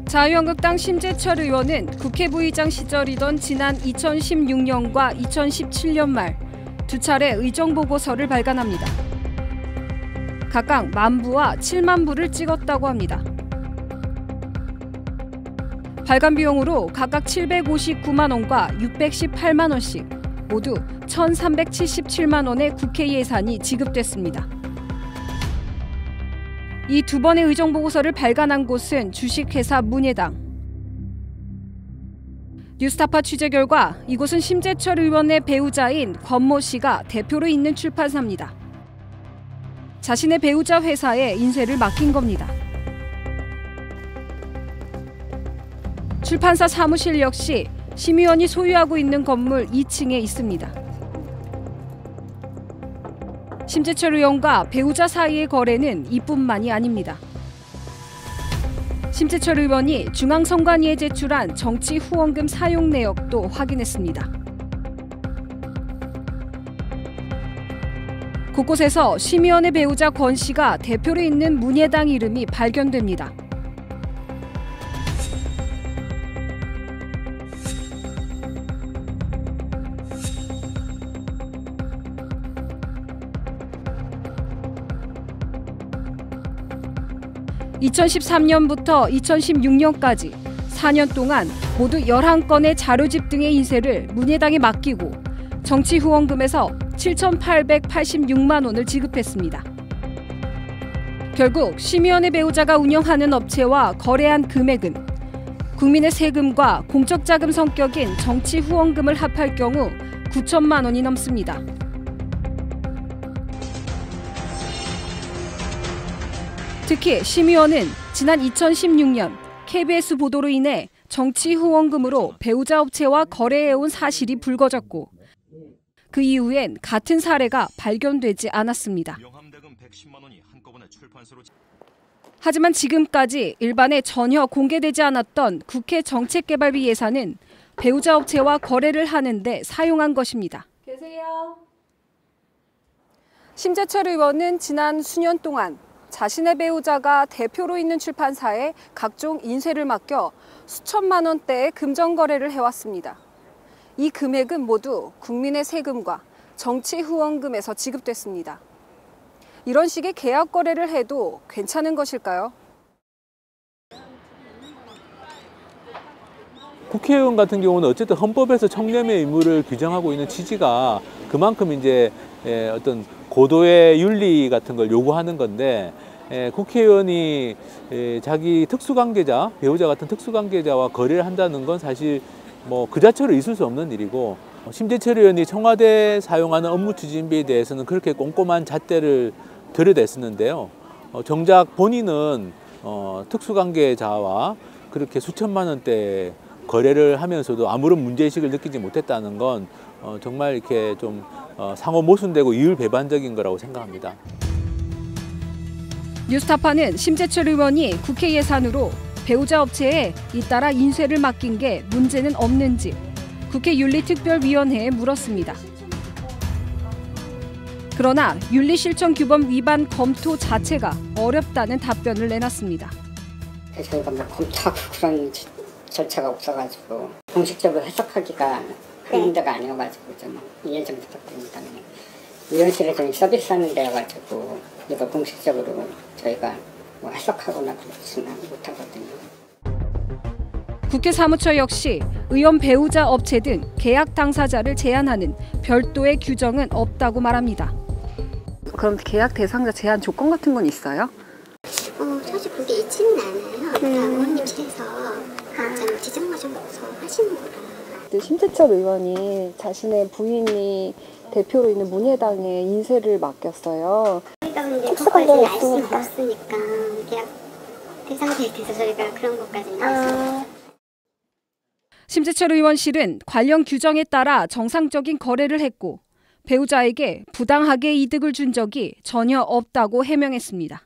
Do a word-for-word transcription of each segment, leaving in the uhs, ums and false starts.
자유한국당 심재철 의원은 국회 부의장 시절이던 지난 이천십육 년과 이천십칠 년 말 두 차례 의정보고서를 발간합니다. 각각 만 부와 칠만 부를 찍었다고 합니다. 발간 비용으로 각각 칠백오십구만 원과 육백십팔만 원씩 모두 천삼백칠십칠만 원의 국회 예산이 지급됐습니다. 이 두 번의 의정보고서를 발간한 곳은 주식회사 문예당. 뉴스타파 취재 결과 이곳은 심재철 의원의 배우자인 권모 씨가 대표로 있는 출판사입니다. 자신의 배우자 회사에 인쇄를 맡긴 겁니다. 출판사 사무실 역시 심 의원이 소유하고 있는 건물 이 층에 있습니다. 심재철 의원과 배우자 사이의 거래는 이뿐만이 아닙니다. 심재철 의원이 중앙선관위에 제출한 정치 후원금 사용 내역도 확인했습니다. 곳곳에서 심 의원의 배우자 권 씨가 대표로 있는 문예당 이름이 발견됩니다. 이천십삼 년부터 이천십육 년까지 사 년 동안 모두 열한 건의 자료집 등의 인쇄를 문예당에 맡기고 정치 후원금에서 칠천팔백팔십육만 원을 지급했습니다. 결국 심 의원의 배우자가 운영하는 업체와 거래한 금액은 국민의 세금과 공적자금 성격인 정치 후원금을 합할 경우 구천만 원이 넘습니다. 특히 심 의원은 지난 이천십육 년 케이비에스 보도로 인해 정치 후원금으로 배우자 업체와 거래해온 사실이 불거졌고 그 이후엔 같은 사례가 발견되지 않았습니다. 하지만 지금까지 일반에 전혀 공개되지 않았던 국회 정책개발비 예산은 배우자 업체와 거래를 하는 데 사용한 것입니다. 계세요. 심재철 의원은 지난 수년 동안 자신의 배우자가 대표로 있는 출판사에 각종 인쇄를 맡겨 수천만 원대의 금전 거래를 해왔습니다. 이 금액은 모두 국민의 세금과 정치 후원금에서 지급됐습니다. 이런 식의 계약 거래를 해도 괜찮은 것일까요? 국회의원 같은 경우는 어쨌든 헌법에서 청렴의 의무를 규정하고 있는 취지가 그만큼 이제 어떤 고도의 윤리 같은 걸 요구하는 건데 국회의원이 자기 특수관계자, 배우자 같은 특수관계자와 거래를 한다는 건 사실 뭐 그 자체로 있을 수 없는 일이고 심재철 의원이 청와대에 사용하는 업무 추진비에 대해서는 그렇게 꼼꼼한 잣대를 들여댔었는데요. 정작 본인은 특수관계자와 그렇게 수천만 원대 거래를 하면서도 아무런 문제의식을 느끼지 못했다는 건 정말 이렇게 좀 상호 모순되고 이율배반적인 거라고 생각합니다. 뉴스타파는 심재철 의원이 국회 예산으로 배우자 업체에 잇따라 인쇄를 맡긴 게 문제는 없는지 국회 윤리특별위원회에 물었습니다. 그러나 윤리실천규범 위반 검토 자체가 어렵다는 답변을 내놨습니다. 저희가 뭐 검토하고 그런 절차가 없어가지고 공식적으로 해석하기가 큰 문제가 아니어가지고 좀 이해 좀 부탁드립니다. 위원실에 좀 서비스하는 데여가지고 이거 공식적으로 저희가 뭐 해석하거나 그렇지는 못하거든요. 국회 사무처 역시 의원 배우자 업체 등 계약 당사자를 제한하는 별도의 규정은 없다고 말합니다. 그럼 계약 대상자 제한 조건 같은 건 있어요? 어, 사실 그게 있지는 않아요. 다 의원님실에서 좀 지정하셔서 하시는 거라. 심재철 의원이 자신의 부인이 대표로 있는 문예당에 인쇄를 맡겼어요. 일단은 이제 그것까지는 알 수는 없으니까 계약 대상자에 대해서 저희가 그런 것까지는 알 수는 없어요. 심재철 의원실은 관련 규정에 따라 정상적인 거래를 했고 배우자에게 부당하게 이득을 준 적이 전혀 없다고 해명했습니다.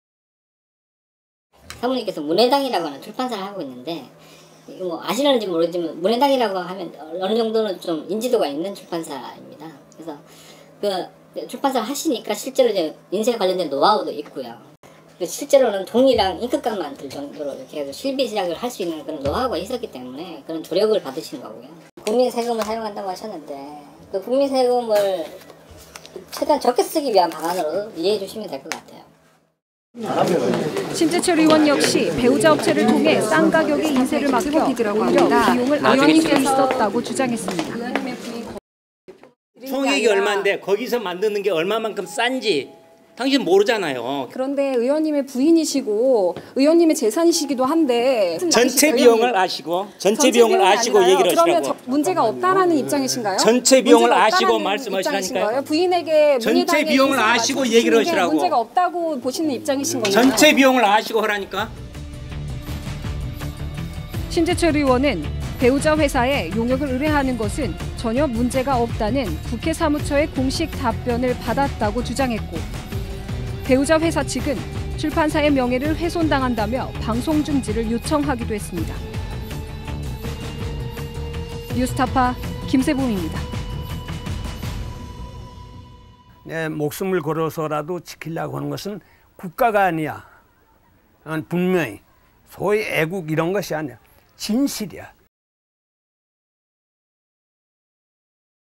사모님께서 문예당이라고 하는 출판사를 하고 있는데 뭐 아시는지 모르지만 문예당이라고 하면 어느 정도는 좀 인지도가 있는 출판사입니다. 그래서 그 출판사를 하시니까 실제로 이제 인쇄 관련된 노하우도 있고요. 근데 실제로는 종이랑 잉크값만 들 정도로 이렇게 해서 실비 시작을 할 수 있는 그런 노하우가 있었기 때문에 그런 조력을 받으신 거고요. 국민 세금을 사용한다고 하셨는데 그 국민 세금을 최대한 적게 쓰기 위한 방안으로 이해해 주시면 될 것 같아요. 심재철 의원 역시 배우자 업체를 통해 싼 가격에 인쇄를 맡겨 오히려 비용을 아낄 수 있었다고 주장했습니다. 총액이 얼마인데 거기서 만드는 게 얼마만큼 싼지 당신 모르잖아요. 그런데 의원님의 부인이시고 의원님의 재산이시기도 한데 전체 비용을 아시고 전체 비용을 아시고 아니라요? 얘기를 그러면 하시라고. 저, 문제가 없다라는 입장이신가요? 전체 비용을 문제가 아시고 없다라는 말씀하시라니까요. 입장이신가요? 부인에게 전체 문예당에 비용을 인쇄를 아시고 맞춰주시는 얘기를 게 하시라고. 문제가 없다고 보시는 입장이신 거예요. 전체 비용을 아시고 하라니까. 심재철 의원은 배우자 회사에 용역을 의뢰하는 것은 전혀 문제가 없다는 국회 사무처의 공식 답변을 받았다고 주장했고 배우자 회사 측은 출판사의 명예를 훼손당한다며 방송 중지를 요청하기도 했습니다. 뉴스타파 김세봉입니다. 내 목숨을 걸어서라도 지키려고 하는 것은 국가가 아니야. 분명히 소위 애국 이런 것이 아니야. 진실이야.